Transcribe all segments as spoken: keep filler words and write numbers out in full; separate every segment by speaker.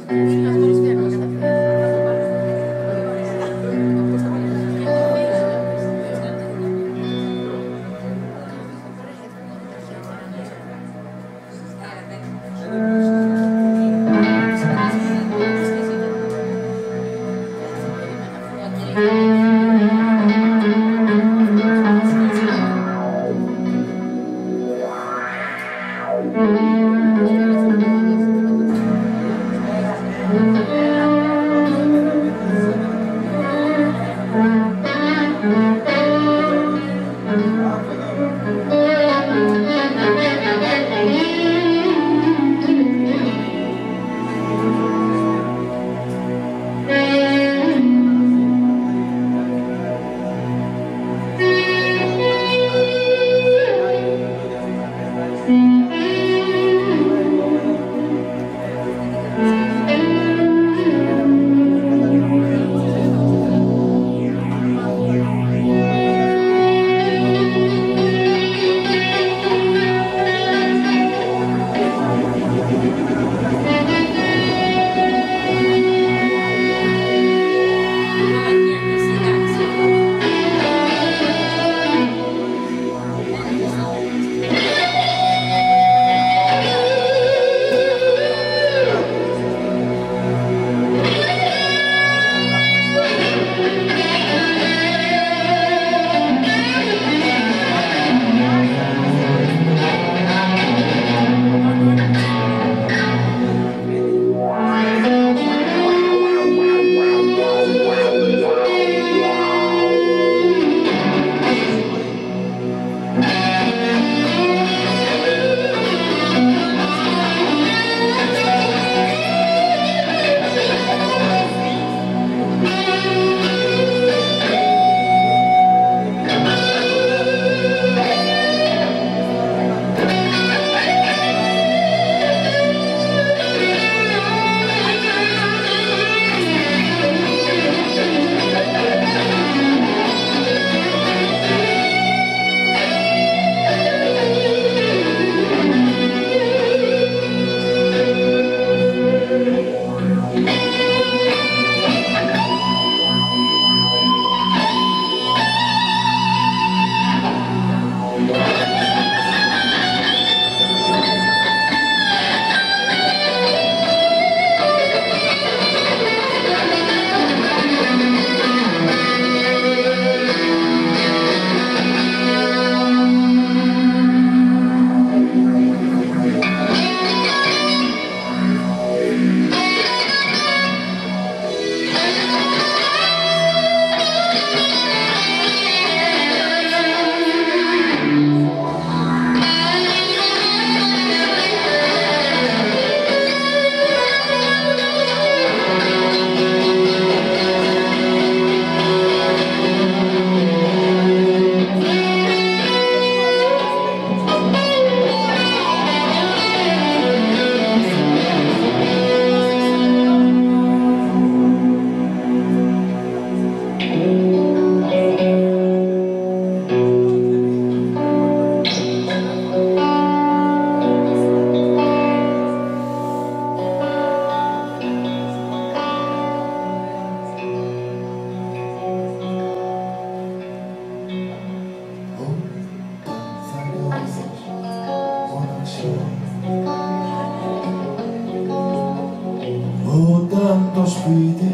Speaker 1: Όταν το σπίτι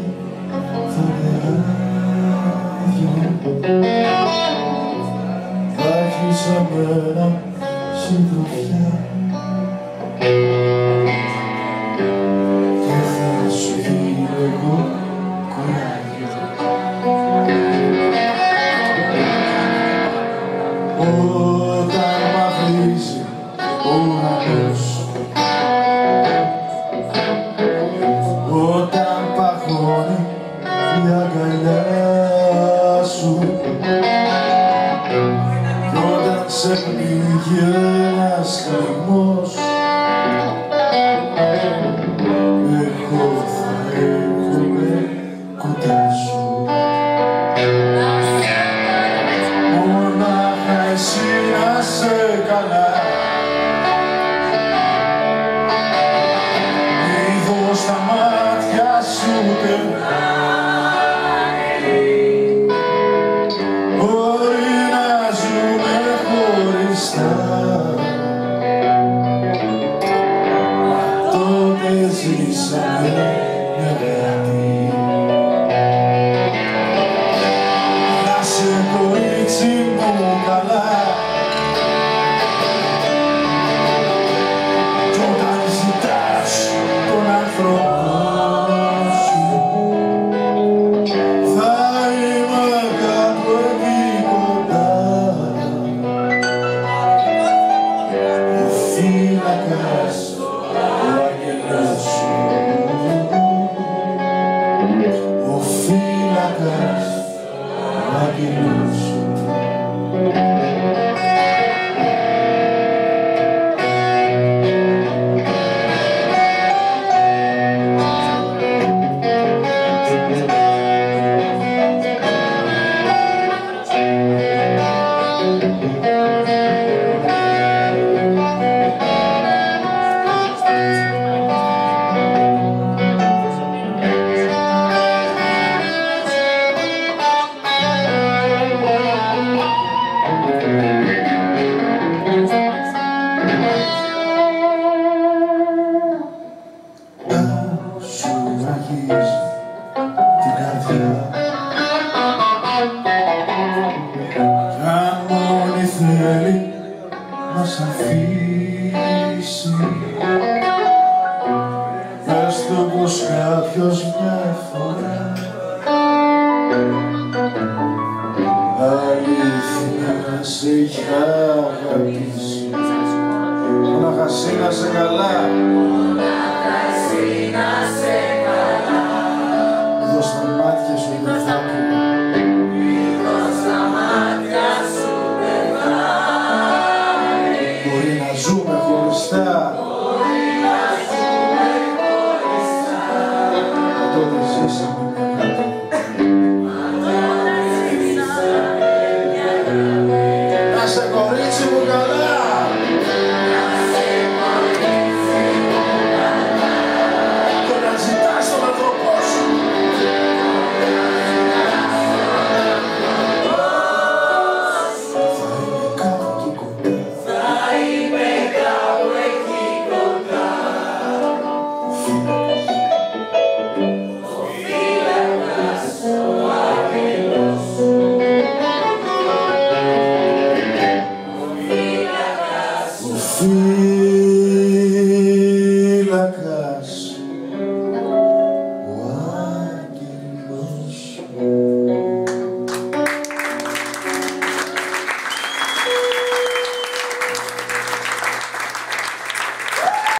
Speaker 1: θα άδειο, θα έχεις αμένα συντροφιά και θα σου δίνω εγώ κουράγιο. Όταν μαυρίζει ο ουρανός, όταν παγώνει η αγκαλιά σου κι όταν σε πνίγει ένας χαμός, εγώ θα έρχομαι κοντά σου. Μονάχα εσύ να σε καλά, μη δω στα μάτια ζήσαμε μια αγάπη. Να σε κορίτσι μου καλά, κι όταν ζητάς τον άνθρωπο σου, θα είμαι κάπου εκεί κοντά. Ο φύλακας, ο άγγελος σου, ο φύλακας, ο άγγελος σου. Την καρδιά κι αν μόνη θέλει να σ' αφήσει, πες το πως κάποιος μια φορά αλήθεια σε έχει αγαπήσει. Μονάχα εσύ να σε καλά, μονάχα εσύ να σε